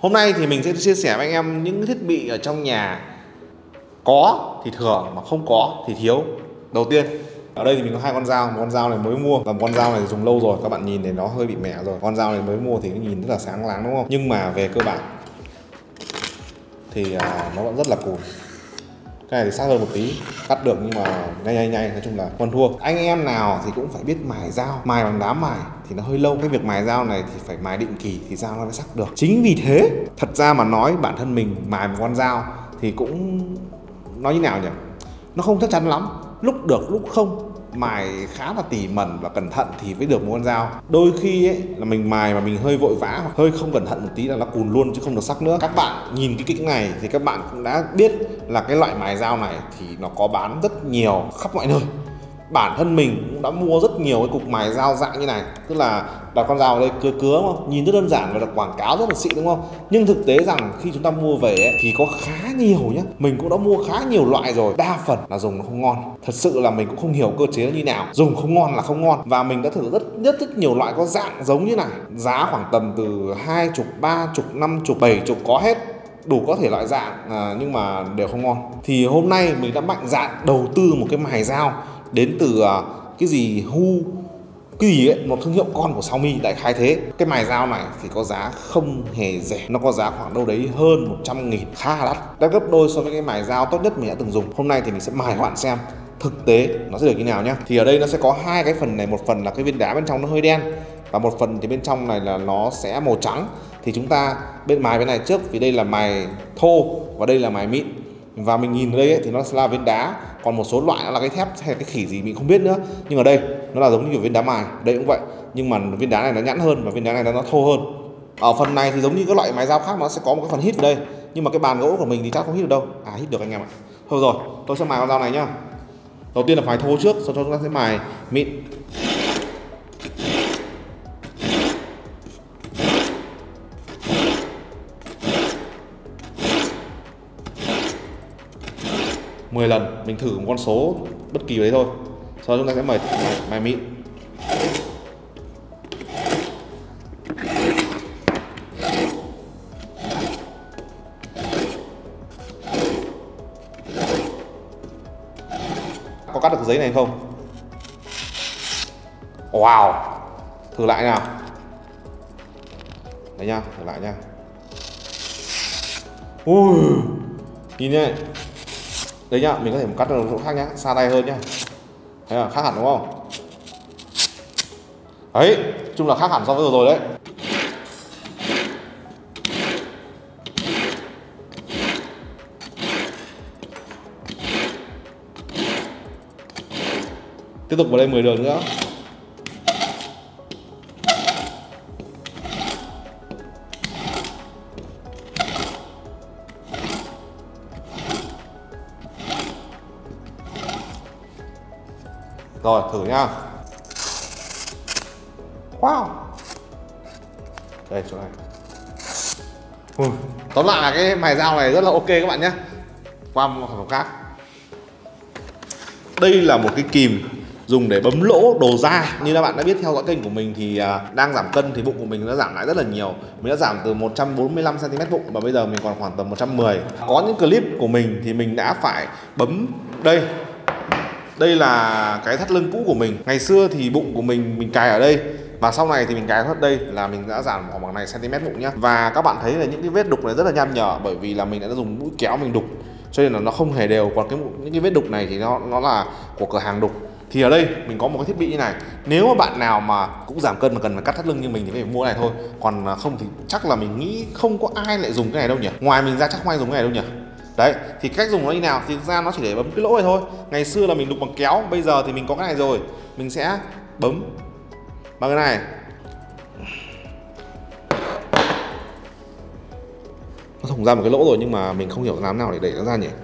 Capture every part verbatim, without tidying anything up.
Hôm nay thì mình sẽ chia sẻ với anh em những thiết bị ở trong nhà có thì thừa mà không có thì thiếu. Đầu tiên ở đây thì mình có hai con dao, một con dao này mới mua và một con dao này dùng lâu rồi, các bạn nhìn thì nó hơi bị mẻ rồi. Con dao này mới mua thì nó nhìn rất là sáng láng đúng không? Nhưng mà về cơ bản thì à, nó vẫn rất là cùn. Cái này thì sắc hơn một tí, cắt được nhưng mà nhanh nhanh nhanh, nói chung là con thua. Anh em nào thì cũng phải biết mài dao, mài bằng đá mài thì nó hơi lâu. Cái việc mài dao này thì phải mài định kỳ thì dao nó mới sắc được. Chính vì thế, thật ra mà nói bản thân mình mài một con dao thì cũng nói như nào nhỉ? Nó không chắc chắn lắm, lúc được lúc không. Mài khá là tỉ mẩn và cẩn thận thì mới được một con dao. Đôi khi ấy là mình mài mà mình hơi vội vã hoặc hơi không cẩn thận một tí là nó cùn luôn chứ không được sắc nữa. Các bạn nhìn cái kích này thì các bạn cũng đã biết là cái loại mài dao này thì nó có bán rất nhiều khắp mọi nơi. Bản thân mình cũng đã mua rất nhiều cái cục mài dao dạng như này, tức là đặt con dao ở đây cứa cứa đúng không? Nhìn rất đơn giản và được quảng cáo rất là xịn đúng không? Nhưng thực tế rằng khi chúng ta mua về ấy, thì có khá nhiều nhé. Mình cũng đã mua khá nhiều loại rồi, đa phần là dùng nó không ngon. Thật sự là mình cũng không hiểu cơ chế nó như nào. Dùng không ngon là không ngon. Và mình đã thử rất rất rất nhiều loại có dạng giống như này, giá khoảng tầm từ hai chục, ba chục, năm chục, bảy chục có hết, đủ có thể loại dạng à, nhưng mà đều không ngon. Thì hôm nay mình đã mạnh dạn đầu tư một cái mài dao đến từ uh, cái gì Hu cái gì ấy, một thương hiệu con của Xiaomi, đại khái thế. Cái mài dao này thì có giá không hề rẻ, nó có giá khoảng đâu đấy hơn một trăm nghìn, khá là đắt, đã gấp đôi so với cái mài dao tốt nhất mình đã từng dùng. Hôm nay thì mình sẽ mài các bạn xem thực tế nó sẽ được như nào nhá. Thì ở đây nó sẽ có hai cái phần này, một phần là cái viên đá bên trong nó hơi đen và một phần thì bên trong này là nó sẽ màu trắng. Thì chúng ta bên mài bên này trước, vì đây là mài thô và đây là mài mịn. Và mình nhìn ở đây ấy, thì nó sẽ là viên đá, còn một số loại nó là cái thép hay cái khỉ gì mình không biết nữa. Nhưng ở đây nó là giống như kiểu viên đá mài, đây cũng vậy, nhưng mà viên đá này nó nhẵn hơn và viên đá này nó thô hơn. Ở phần này thì giống như các loại mài dao khác, nó sẽ có một cái phần hít ở đây, nhưng mà cái bàn gỗ của mình thì chắc không hít được đâu. À, hít được anh em ạ. Thôi rồi, tôi sẽ mài con dao này nhá. Đầu tiên là mài thô trước, sau đó chúng ta sẽ mài mịn. mười lần, mình thử một con số bất kỳ đấy thôi. Sau đó chúng ta sẽ mài mài mịn. Có cắt được giấy này không? Wow. Thử lại nào. Đấy nhá, thử lại nhá. Ui, nhìn này. Đấy nhá, mình có thể cắt được chỗ khác nhá, xa tay hơn nhá. Thấy là khác hẳn đúng không? Đấy, chung là khác hẳn so với vừa rồi đấy. Tiếp tục vào đây mười đường nữa. Rồi, thử nhá. Wow. Đây, chỗ này. Ui. Tóm lại là cái mài dao này rất là ok các bạn nhé. Qua một sản phẩm khác. Đây là một cái kìm dùng để bấm lỗ đồ da. Như các bạn đã biết theo dõi kênh của mình thì đang giảm cân thì bụng của mình nó giảm lại rất là nhiều. Mình đã giảm từ một trăm bốn mươi lăm xăng ti mét bụng và bây giờ mình còn khoảng tầm một trăm mười. Có những clip của mình thì mình đã phải bấm đây. Đây là cái thắt lưng cũ của mình. Ngày xưa thì bụng của mình mình cài ở đây và sau này thì mình cài hết đây là mình đã giảm khoảng bằng này cm bụng nhá. Và các bạn thấy là những cái vết đục này rất là nham nhở bởi vì là mình đã dùng mũi kéo mình đục cho nên là nó không hề đều. Còn cái những cái vết đục này thì nó nó là của cửa hàng đục. Thì ở đây mình có một cái thiết bị như này. Nếu mà bạn nào mà cũng giảm cân mà cần phải cắt thắt lưng như mình thì phải mua này thôi. Còn không thì chắc là mình nghĩ không có ai lại dùng cái này đâu nhỉ. Ngoài mình ra chắc không ai dùng cái này đâu nhỉ. Đấy, thì cách dùng nó như nào thì thực ra nó chỉ để bấm cái lỗ này thôi. Ngày xưa là mình đục bằng kéo, bây giờ thì mình có cái này rồi. Mình sẽ bấm bằng cái này. Nó thủng ra một cái lỗ rồi nhưng mà mình không hiểu làm nào để đẩy nó ra nhỉ.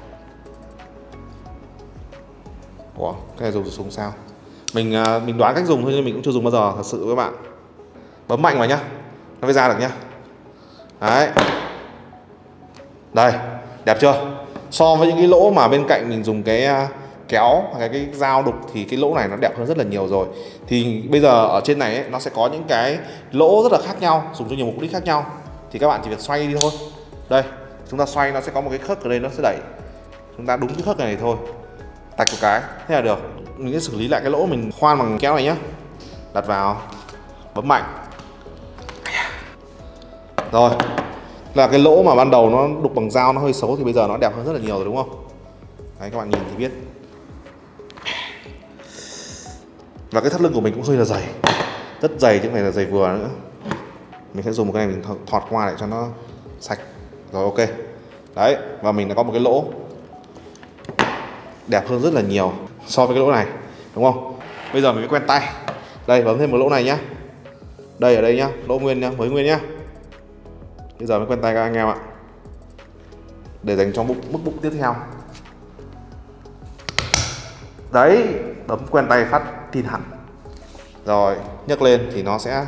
Ủa, cái này dùng súng sao? Mình mình đoán cách dùng thôi nhưng mình cũng chưa dùng bao giờ, thật sự với các bạn. Bấm mạnh vào nhá, nó mới ra được nhá. Đấy. Đây, đẹp chưa? So với những cái lỗ mà bên cạnh mình dùng cái kéo hay cái dao đục thì cái lỗ này nó đẹp hơn rất là nhiều rồi. Thì bây giờ ở trên này ấy, nó sẽ có những cái lỗ rất là khác nhau, dùng cho nhiều mục đích khác nhau. thì các bạn chỉ việc xoay đi thôi. Đây, chúng ta xoay nó sẽ có một cái khớp ở đây nó sẽ đẩy. Chúng ta đúng cái khớp này thôi, tạch một cái, thế là được. Mình sẽ xử lý lại cái lỗ mình khoan bằng kéo này nhá. Đặt vào, bấm mạnh. Rồi, là cái lỗ mà ban đầu nó đục bằng dao nó hơi xấu thì bây giờ nó đẹp hơn rất là nhiều rồi đúng không? Đấy, các bạn nhìn thì biết. Và cái thắt lưng của mình cũng hơi là dày, rất dày chứ không phải là dày vừa nữa. Mình sẽ dùng một cái này mình thọt qua để cho nó sạch. Rồi ok. Đấy, và mình đã có một cái lỗ đẹp hơn rất là nhiều so với cái lỗ này, đúng không? Bây giờ mình mới quen tay. Đây, bấm thêm một lỗ này nhá. Đây ở đây nhá, lỗ nguyên nhá, mới nguyên nhá. Bây giờ mới quen tay các anh em ạ. Để dành cho bước bước tiếp theo. Đấy, bấm quen tay phát tin hẳn. Rồi, nhấc lên thì nó sẽ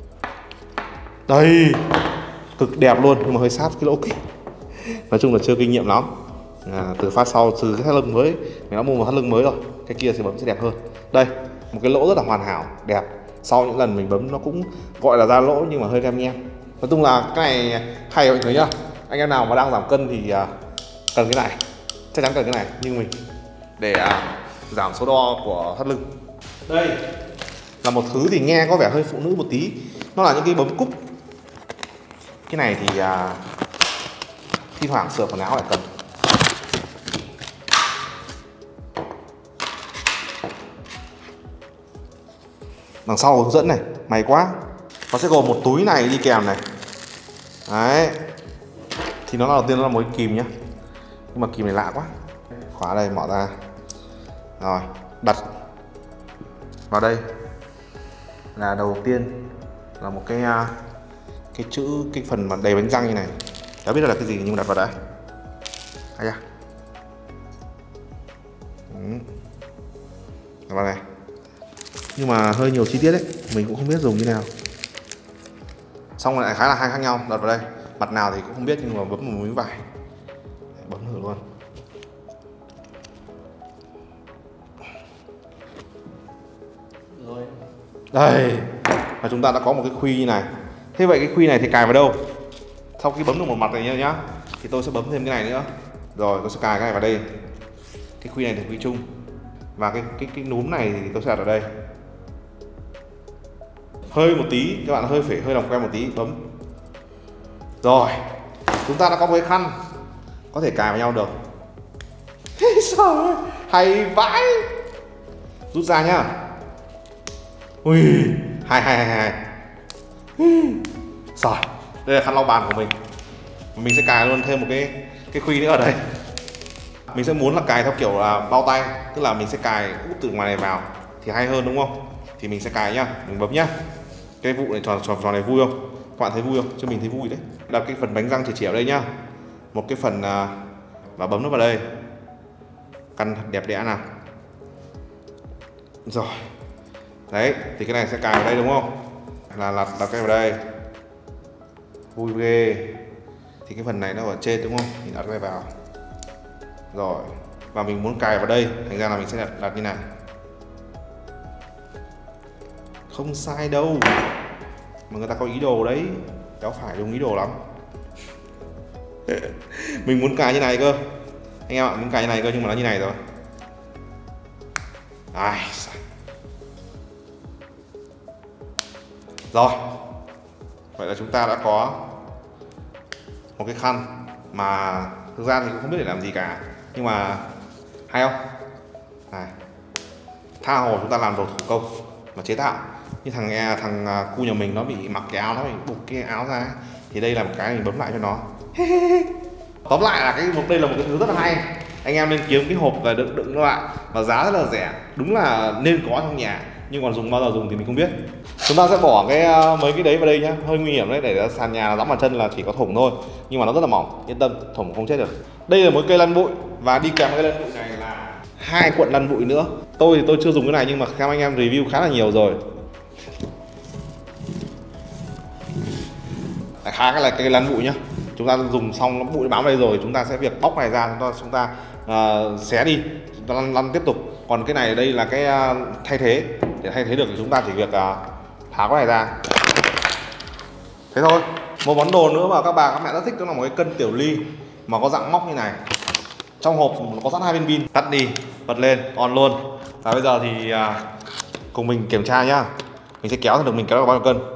đây, cực đẹp luôn, nhưng mà hơi sát cái lỗ kia. Nói chung là chưa kinh nghiệm lắm. À, từ phát sau, từ cái thắt lưng mới, mình đã mua một thắt lưng mới rồi. Cái kia thì bấm sẽ đẹp hơn. Đây, một cái lỗ rất là hoàn hảo, đẹp. Sau những lần mình bấm nó cũng gọi là ra lỗ nhưng mà hơi lem nhem. Nói chung là cái này hay mọi người nhá. Anh em nào mà đang giảm cân thì uh, cần cái này, chắc chắn cần cái này như mình để uh, giảm số đo của thắt lưng. Đây là một thứ thì nghe có vẻ hơi phụ nữ một tí, nó là những cái bấm cúc. Cái này thì uh, thi thoảng sửa quần áo lại cần. Đằng sau hướng dẫn này, may quá. Nó sẽ gồm một túi này đi kèm này. Đấy. Thì nó đầu tiên nó là một cái kìm nhá. Nhưng mà kìm này lạ quá. Khóa đây, mở ra. Rồi, đặt vào đây. Là đầu tiên là một cái cái chữ, cái phần mà đầy bánh răng như này. Chả biết là cái gì nhưng mà đặt vào đã. Hay à. Ừ. Đặt vào này. Nhưng mà hơi nhiều chi tiết đấy, mình cũng không biết dùng như nào. Xong rồi lại khá là hai khác nhau, đặt vào đây. Mặt nào thì cũng không biết nhưng mà bấm một miếng vải. Bấm thử luôn. Rồi. Đây, và chúng ta đã có một cái khuy như này. Thế vậy cái khuy này thì cài vào đâu? Sau khi bấm được một mặt này nhá, nhá thì tôi sẽ bấm thêm cái này nữa. Rồi tôi sẽ cài cái này vào đây. Cái khuy này thì khuy chung. Và cái cái cái núm này thì tôi sẽ đặt ở đây. Hơi một tí, các bạn hơi phải hơi làm quen một tí, bấm. Rồi, chúng ta đã có một cái khăn có thể cài vào nhau được. Trời, hay vãi. Rút ra nhá. Ui, hay hay hay hay. Rồi, đây là khăn lau bàn của mình. Mình sẽ cài luôn thêm một cái cái khuy nữa ở đây. Mình sẽ muốn là cài theo kiểu là bao tay, tức là mình sẽ cài úp từ ngoài này vào thì hay hơn đúng không? Thì mình sẽ cài nhá, mình bấm nhá. Cái vụ này tròn tròn tròn này vui không? Các bạn thấy vui không? Chứ mình thấy vui đấy. Đặt cái phần bánh răng chỉ chỉ ở đây nhá. Một cái phần và bấm nó vào đây. Căn thật đẹp đẽ nào. Rồi. Đấy, thì cái này sẽ cài vào đây đúng không? Là đặt đặt cái vào đây. Vui ghê. Thì cái phần này nó ở trên đúng không? Mình đặt cái vào. Rồi. Và mình muốn cài vào đây, thành ra là mình sẽ đặt, đặt như này. Không sai đâu. Mà người ta có ý đồ đấy. Cháu phải đúng ý đồ lắm. Mình muốn cài như này cơ. Anh em ạ, muốn cài như này cơ nhưng mà nó như này rồi. Ai. Rồi. Vậy là chúng ta đã có một cái khăn mà thực ra thì cũng không biết để làm gì cả. Nhưng mà hay không? Này. Tha hồ chúng ta làm đồ thủ công mà chế tạo. Như thằng nghe thằng cu nhà mình nó bị mặc cái áo, nó bị buộc cái áo ra thì đây là một cái mình bấm lại cho nó. Tóm lại là cái một đây là một cái thứ rất là hay. Anh em nên kiếm cái hộp và đựng đựng nó lại và giá rất là rẻ, đúng là nên có trong nhà, nhưng còn dùng bao giờ dùng thì mình không biết. Chúng ta sẽ bỏ cái mấy cái đấy vào đây nhá, hơi nguy hiểm đấy, để sàn nhà dẫm vào chân là chỉ có thủng thôi, nhưng mà nó rất là mỏng, yên tâm, thủng không chết được. Đây là một cây lăn bụi và đi kèm với cây lăn bụi này là hai cuộn lăn bụi nữa. Tôi thì tôi chưa dùng cái này nhưng mà xem anh em review khá là nhiều rồi. Khá cái là cây lăn bụi nhá. Chúng ta dùng xong nó bụi bám đây rồi, chúng ta sẽ việc bóc này ra, chúng ta chúng ta uh, xé đi, chúng ta lăn, lăn tiếp tục. Còn cái này đây là cái uh, thay thế, để thay thế được thì chúng ta chỉ việc uh, tháo cái này ra. Thế thôi, Một món đồ nữa mà các bà các mẹ rất thích đó là một cái cân tiểu ly mà có dạng móc như này. Trong hộp có sẵn hai viên pin. Tắt đi, bật lên, on luôn. Và bây giờ thì à, cùng mình kiểm tra nhá. Mình sẽ kéo được mình kéo được bao nhiêu cân?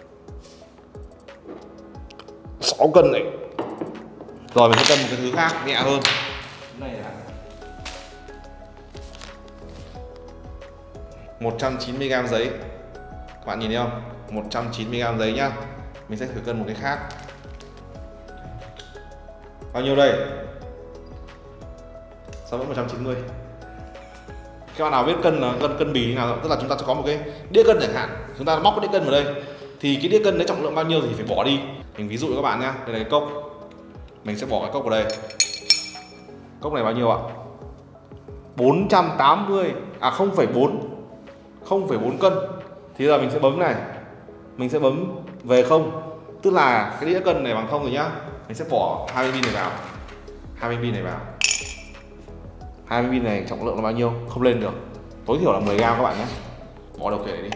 sáu cân này. Rồi mình sẽ cân một cái thứ khác nhẹ hơn. Này là một trăm chín mươi gam giấy. Các bạn nhìn thấy không? một trăm chín mươi gam giấy nhá. Mình sẽ thử cân một cái khác. Bao nhiêu đây? Sao vẫn một trăm chín mươi? Các bạn nào biết cân là cân cân bì như nào, tức là chúng ta sẽ có một cái đĩa cân chẳng hạn, chúng ta móc cái đĩa cân vào đây thì cái đĩa cân đấy trọng lượng bao nhiêu thì phải bỏ đi. Mình ví dụ cho các bạn nhé, đây là cái cốc, mình sẽ bỏ cái cốc vào đây. Cốc này bao nhiêu ạ? bốn trăm tám mươi, à không phẩy bốn, không phẩy bốn cân. Thì giờ mình sẽ bấm này, mình sẽ bấm về không, tức là cái đĩa cân này bằng không rồi nhá. Mình sẽ bỏ hai viên pin này vào, hai viên pin này vào. hai viên pin này trọng lượng là bao nhiêu? Không lên được. Tối thiểu là mười gam các bạn nhé. Bỏ điều khiển này đi.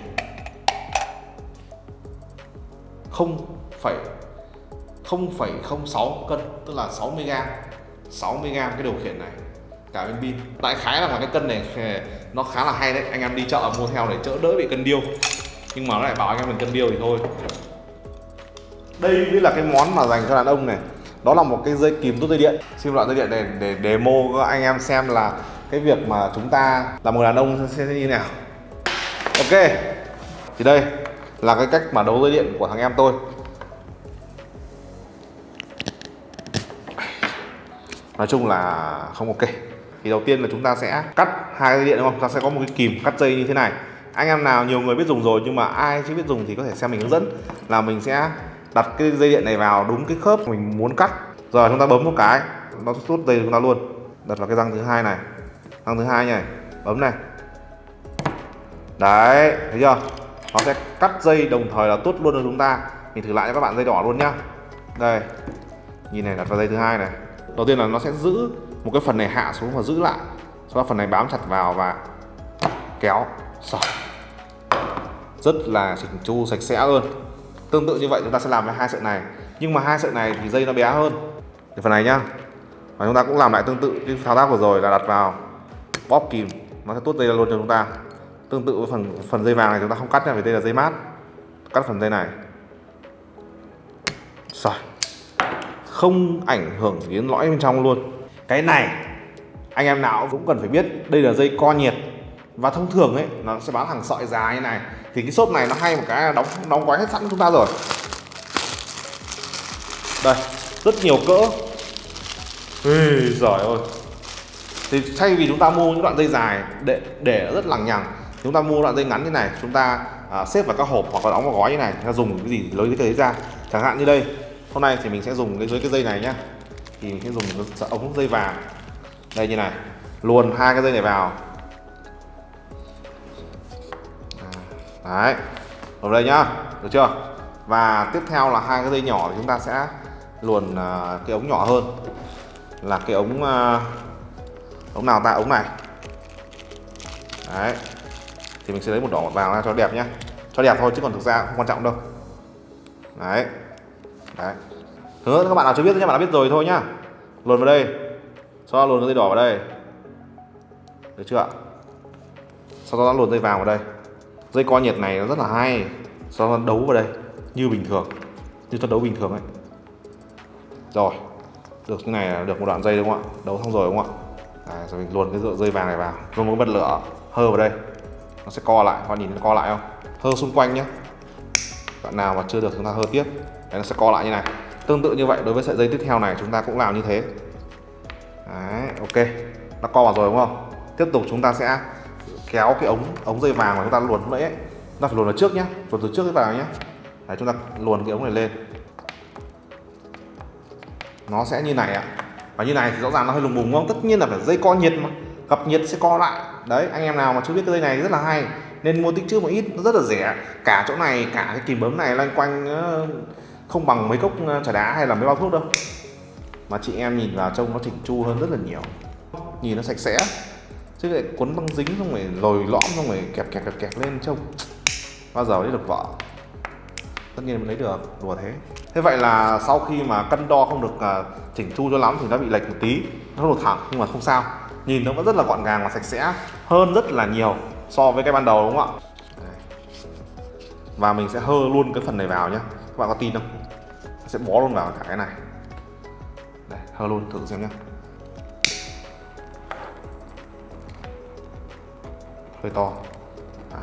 không phẩy không sáu cân, tức là sáu mươi gam. sáu mươi gam cái điều khiển này, cả viên pin. Đại khái là cái cân này nó khá là hay đấy. Anh em đi chợ mua theo để đỡ đỡ bị cân điêu. Nhưng mà nó lại bảo anh em mình cân điêu thì thôi. Đây là cái món mà dành cho đàn ông này. Đó là một cái dây kìm rút dây điện. Xin loại dây điện này để demo cho anh em xem là cái việc mà chúng ta là một đàn ông sẽ như thế nào. Ok, thì đây là cái cách mà đấu dây điện của thằng em tôi. Nói chung là không ok. Thì đầu tiên là chúng ta sẽ cắt hai dây điện, đúng không? Chúng ta sẽ có một cái kìm cắt dây như thế này. Anh em nào nhiều người biết dùng rồi nhưng mà ai chưa biết dùng thì có thể xem mình hướng dẫn. Là mình sẽ đặt cái dây điện này vào đúng cái khớp mình muốn cắt. Rồi chúng ta bấm một cái, nó rút dây chúng ta luôn. Đặt vào cái răng thứ hai này, răng thứ hai này, bấm này. Đấy, thấy chưa? Nó sẽ cắt dây đồng thời là tuốt luôn cho chúng ta. Mình thử lại cho các bạn dây đỏ luôn nhá. Đây, nhìn này, đặt vào dây thứ hai này. Đầu tiên là nó sẽ giữ một cái phần này hạ xuống và giữ lại, sau đó phần này bám chặt vào và kéo sỏ. Rất là chỉnh chu sạch sẽ luôn. Tương tự như vậy chúng ta sẽ làm với hai sợi này, nhưng mà hai sợi này thì dây nó bé hơn. Thì phần này nhá, và chúng ta cũng làm lại tương tự cái thao tác vừa rồi là đặt vào bóp kìm, nó sẽ tuốt dây ra luôn cho chúng ta. Tương tự với phần phần dây vàng này chúng ta không cắt nha, vì đây là dây mát. Cắt phần dây này, rồi, không ảnh hưởng đến lõi bên trong luôn. Cái này anh em nào cũng cần phải biết, đây là dây co nhiệt. Và thông thường ấy nó sẽ bán hàng sợi dài như này. Thì cái xốp này nó hay một cái là đóng đóng gói hết sẵn chúng ta rồi. Đây, rất nhiều cỡ. Ê, giời ơi. Thì thay vì chúng ta mua những đoạn dây dài để để rất lằng nhằng, chúng ta mua đoạn dây ngắn như này, chúng ta à, xếp vào các hộp hoặc là đóng vào gói như này, chúng ta dùng cái gì lấy cái đấy ra. Chẳng hạn như đây, hôm nay thì mình sẽ dùng cái dưới cái dây này nhá. Thì mình sẽ dùng cái ống dây vàng đây như này, luồn hai cái dây này vào. Đấy, ở đây nhá, được chưa? Và tiếp theo là hai cái dây nhỏ thì chúng ta sẽ luồn uh, cái ống nhỏ hơn, là cái ống uh, ống nào ta, ống này. Đấy, thì mình sẽ lấy một đỏ một vàng ra cho đẹp nhá, cho đẹp thôi chứ còn thực ra không quan trọng đâu. Đấy, đấy. Hứa các bạn nào chưa biết, các bạn đã biết rồi thôi nhá. Luồn vào đây, sau đó luồn cái dây đỏ vào đây, được chưa? Sau đó luồn dây vàng vào đây. Dây co nhiệt này nó rất là hay, sau đó đấu vào đây như bình thường, như ta đấu bình thường ấy. Rồi, được như này là được một đoạn dây đúng không ạ? Đấu xong rồi đúng không ạ? Đấy, rồi mình luồn cái dây vàng này vào, dùng một bật lửa hơ vào đây, nó sẽ co lại. Các bạn nhìn nó co lại không? Hơ xung quanh nhé. Bạn nào mà chưa được chúng ta hơ tiếp, đấy, nó sẽ co lại như này. Tương tự như vậy đối với sợi dây tiếp theo này chúng ta cũng làm như thế. Đấy, ok, nó co vào rồi đúng không? Tiếp tục chúng ta sẽ kéo cái ống ống dây vàng mà chúng ta luồn lúc nãy ấy, chúng ta phải luồn vào trước nhé, luồn từ trước cái vào nhé. Đấy, chúng ta luồn cái ống này lên, nó sẽ như này ạ. Và như này thì rõ ràng nó hơi lùng bùng không? Tất nhiên là phải dây co nhiệt mà, gặp nhiệt sẽ co lại. Đấy, anh em nào mà chưa biết cái dây này rất là hay, nên mua tích trữ một ít, nó rất là rẻ. Cả chỗ này, cả cái kìm bấm này loanh quanh không bằng mấy cốc trà đá hay là mấy bao thuốc đâu. Mà chị em nhìn vào trông nó chỉnh chu hơn rất là nhiều, nhìn nó sạch sẽ. Chứ lại cuốn băng dính xong rồi lồi lõm xong rồi kẹp kẹp kẹp kẹp lên trông bao giờ mới được vợ. tất nhiên mình lấy được, đùa thế. Thế vậy là sau khi mà cân đo không được uh, chỉnh chu cho lắm thì nó bị lệch một tí, nó không được thẳng, nhưng mà không sao, nhìn nó vẫn rất là gọn gàng và sạch sẽ hơn rất là nhiều so với cái ban đầu, đúng không ạ? Đây. Và mình sẽ hơ luôn cái phần này vào nhé, các bạn có tin không? Sẽ bó luôn vào cả cái này. Đây, hơ luôn thử xem nhé. Hơi to. À,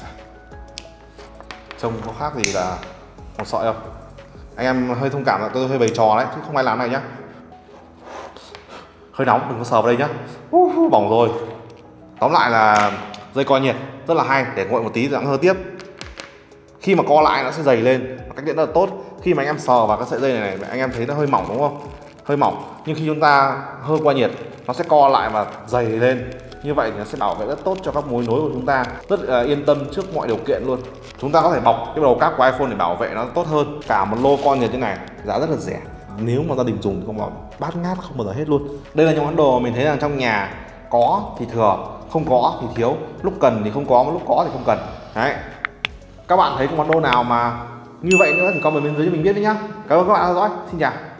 trông có khác gì là một sợi đâu. Anh em hơi thông cảm là tôi hơi bày trò đấy chứ không ai làm này nhá. Hơi nóng, đừng có sờ vào đây nhá. Uh, uh, bỏng rồi. Tóm lại là dây co nhiệt rất là hay, để nguội một tí rồi hơ tiếp. Khi mà co lại nó sẽ dày lên, cách điện rất là tốt. Khi mà anh em sờ vào cái sợi dây này, này anh em thấy nó hơi mỏng đúng không? Hơi mỏng, nhưng khi chúng ta hơ qua nhiệt nó sẽ co lại và dày lên. Như vậy thì nó sẽ bảo vệ rất tốt cho các mối nối của chúng ta, rất uh, yên tâm trước mọi điều kiện luôn. Chúng ta có thể bọc cái đầu cáp của iPhone để bảo vệ nó tốt hơn. Cả một lô con như thế này giá rất là rẻ, nếu mà gia đình dùng thì không có bát ngát không bao giờ hết luôn. Đây là những món đồ mình thấy rằng trong nhà có thì thừa, không có thì thiếu, lúc cần thì không có, lúc có thì không cần. Đấy, các bạn thấy có món đồ nào mà như vậy nữa thì comment bên dưới cho mình biết đấy nhá. Cảm ơn các bạn đã theo dõi, xin chào.